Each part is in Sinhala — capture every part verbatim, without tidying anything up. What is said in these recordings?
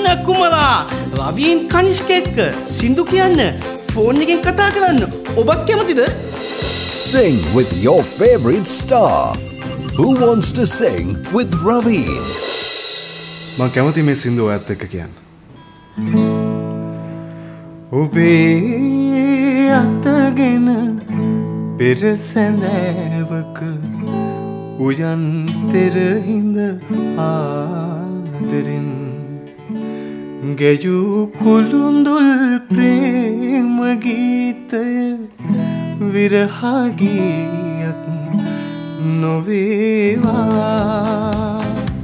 කුමරා රවීන් කනිෂ්ක එක්ක සින්දු කියන්න ෆෝන් එකෙන් කතා කරන්න ඔබත් කැමතිද? Sing with your favorite star. Who wants to sing with Raveen? මම කැමති මේ සින්දුව ඔයත් එක්ක කියන්න. ඔබේ අතගෙන පෙර සැඳෑවක උයන් පෙරහිඳ ආදරෙන් ගැයූ කුළුඳුල් ප්‍රේම ගීතය විරහගීයක් නොවේවා.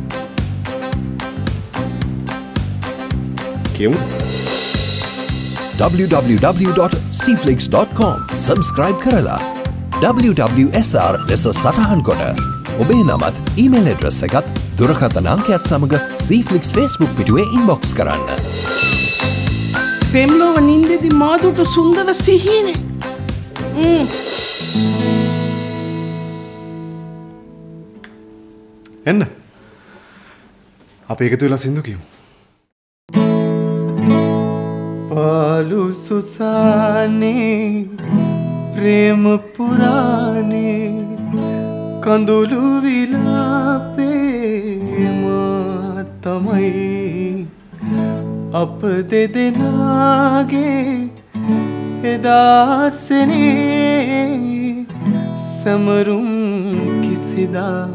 කියමු. w w w dot c flix dot com subscribe කරලා W W S R ලෙස සටහන් කොට ඔබේ නමත් ඊමේල් ඇඩ්‍රස් එකත් දුරකථන අංකයත් සමග Cflix Facebook පිටුවේ ඉන්බොක්ස් කරන්න. පෙම්ලොව නින්දෙදි මාදුට සුන්දර සිහිනේ. එන්න අපි එකතු වෙලා සින්දු කියමු. පාලු සුසානේ ප්‍රේම පුරානේ කඳුළු විලාපේ මා තමයි අප දෙදෙනාගේ එදාසනේ සමරුම් කිසිදා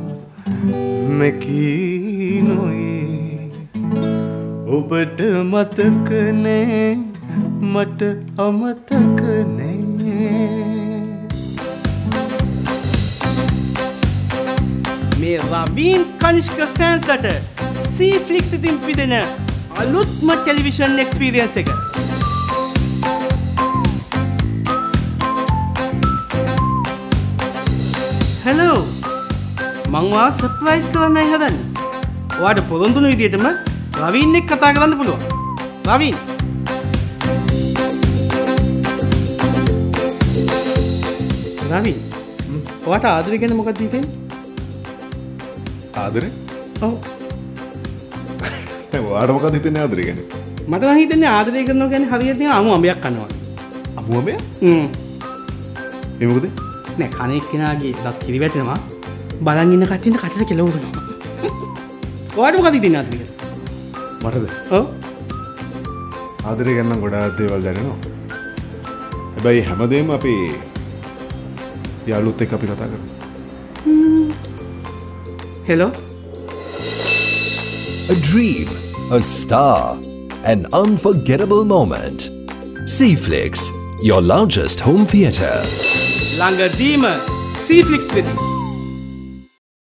මැකී නොයේ ඔබට මතක නෑ මට අමතක නෑ. මේ රවීන් කනිෂ්ක ෆෑන්ස්ලට Cflix ඉතින් පිදෙන අලුත්ම ටෙලිවිෂන් එක්ස්පීරියන්ස් එක. හෙලෝ මං ඔයා සර්ප්‍රයිස් කරන්නයි හදන්නේ. ඔයාට පොරොන්දුන විදිහටම රවීන් එක්ක කතා කරන්න පුළුවන්. රවීන් රවීන් ඔයාට ආදරේ ගැන මොකක්ද හිතෙන්නේ? ආදරේ? ඔව්. දැන් ඔයාට මොකක්ද හිතෙන්නේ ආදරේ ගැන? මට නම් හිතෙන්නේ ආදරේ කරනවා කියන්නේ හරියට නිකන් අමු අඹයක් කනවා. අමු අඹය? හ්ම්. ඒ මොකද? නෑ කණේ කෙනාගේ දත් කිරි වැටෙනවා. බලන් ඉන්න කට්ටියට කටට කෙලවුනවා. ඔයාට මොකක්ද හිතෙන්නේ ආදරේ ගැන? මටද? ඔව්. ආදරේ ගැන නම් ගොඩාක් දේවල් දැනෙනවා. හැබැයි හැමදේම අපි යාළුවොත් එක්ක අපි කතා කරමු. Hello? A dream, a star, an unforgettable moment. Cflix, your largest home theatre. ළඟදීම Cflix වෙදී.